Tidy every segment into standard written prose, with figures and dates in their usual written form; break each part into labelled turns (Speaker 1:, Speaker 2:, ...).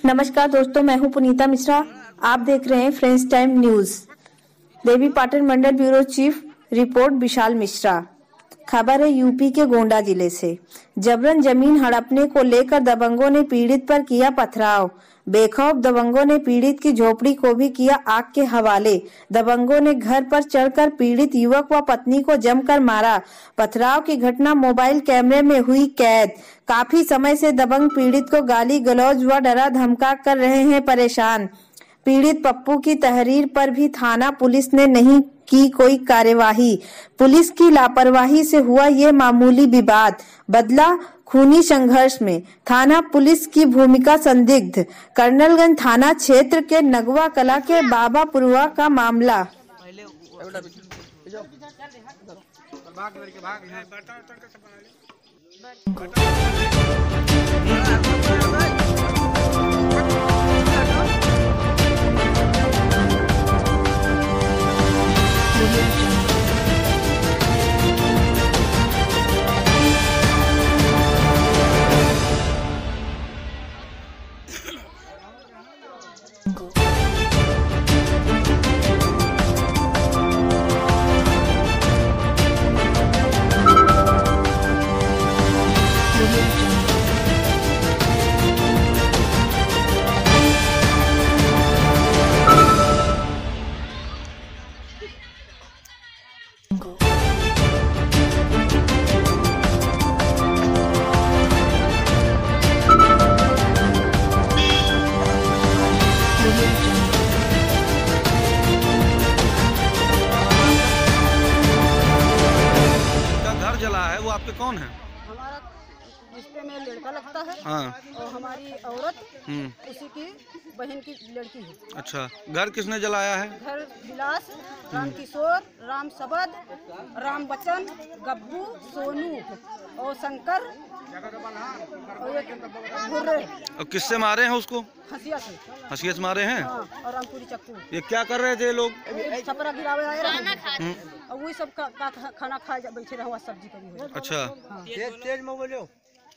Speaker 1: नमस्कार दोस्तों, मैं हूं पुनीता मिश्रा। आप देख रहे हैं friends time news. Devi Patan मंडल bureau chief report Vishal Mishra. खबर है यूपी के गोंडा जिले से। जबरन जमीन हड़पने को लेकर दबंगों ने पीड़ित पर किया पथराव। बेखौफ दबंगों ने पीड़ित की झोपड़ी को भी किया आग के हवाले। दबंगों ने घर पर चढ़कर पीड़ित युवक व पत्नी को जमकर मारा। पथराव की घटना मोबाइल कैमरे में हुई कैद। काफी समय से दबंग पीड़ित को गाली गलौज व डरा धमका कर रहे हैं परेशान। पीड़ित पप्पू की तहरीर पर भी थाना पुलिस ने नहीं की कोई कार्यवाही। पुलिस की लापरवाही से हुआ ये मामूली विवाद बदला खूनी संघर्ष में। थाना पुलिस की भूमिका संदिग्ध। कर्नलगंज थाना क्षेत्र के नगवा कला के बाबापुरवा का मामला।
Speaker 2: जला है वो आपके कौन है?
Speaker 3: हमारा रिश्ते में लड़का लगता है।
Speaker 2: हाँ।
Speaker 3: और हमारी औरत उसी की बहन की लड़की है।
Speaker 2: अच्छा, घर किसने जलाया है?
Speaker 3: घर विलास, राम किशोर, राम सबद, राम बच्चन, गब्बू, सोनू और शंकर और एक गुर्रे।
Speaker 2: और किससे मारे हैं उसको?
Speaker 3: हंसिया से।
Speaker 2: हंसिया से मारे हैं?
Speaker 3: हाँ, और रामपुरी चक्कू।
Speaker 2: ये क्या कर रहे थे लोग?
Speaker 3: छपरा गिरावे आए रहे और वही सब का खाना खा बैठे रहो, सब्जी करी हुई।
Speaker 2: अच्छा।
Speaker 3: हाँ।
Speaker 4: तेज में बोलो।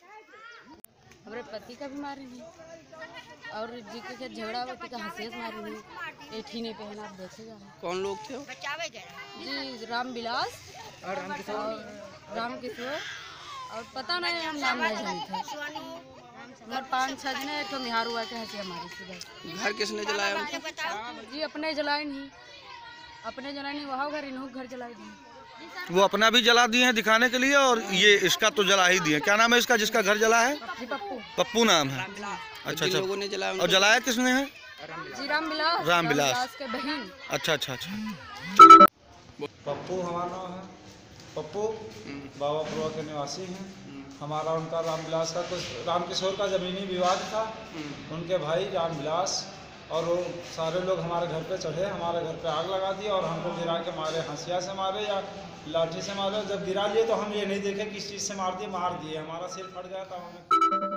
Speaker 5: हमारे पति का भी मारे नहीं और जी के झगड़ा होती का हंसियत मारी नहीं। एठी नहीं पहना, आप देखेगा।
Speaker 4: कौन लोग थे?
Speaker 5: जी राम विलास और राम किशोर और पता नहीं, हम नाम नहीं जानते। हमारे 5-6 जने एक निहार हुआ के हंसिया मारी सुबह।
Speaker 4: घर किसने जलाया?
Speaker 5: जी अपने जलाए नहीं, अपने जलाए नहीं, वहाँ घर इन्हों घर जलाई नहीं।
Speaker 2: वो अपना भी जला दिए हैं दिखाने के लिए और ये इसका तो जला ही दिए। क्या नाम है इसका जिसका घर जला है?
Speaker 5: जी पप्पू।
Speaker 2: पप्पू नाम है। अच्छा अच्छा।
Speaker 4: लोगों ने जलाया
Speaker 2: और जलाया किसने है?
Speaker 5: जी राम विलास।
Speaker 2: राम विलास
Speaker 5: के बहन।
Speaker 2: अच्छा अच्छा अच्छा।
Speaker 6: पप्पू हमारा नाम है। पप्पू बाबापुरवा के निवासी हैं। हमारा उनका रामविलास का कुछ राम किशोर का ज़मीनी विवाद था। उनके भाई रामविलास और वो सारे लोग हमारे घर पे चढ़े, हमारे घर पे आग लगा दी और हमको गिरा के मारे। हंसिया से मारे या लाठी से मारे। जब गिरा लिए तो हम ये नहीं देखे किस चीज़ से मार दिए। हमारा सिर फट गया था। हमें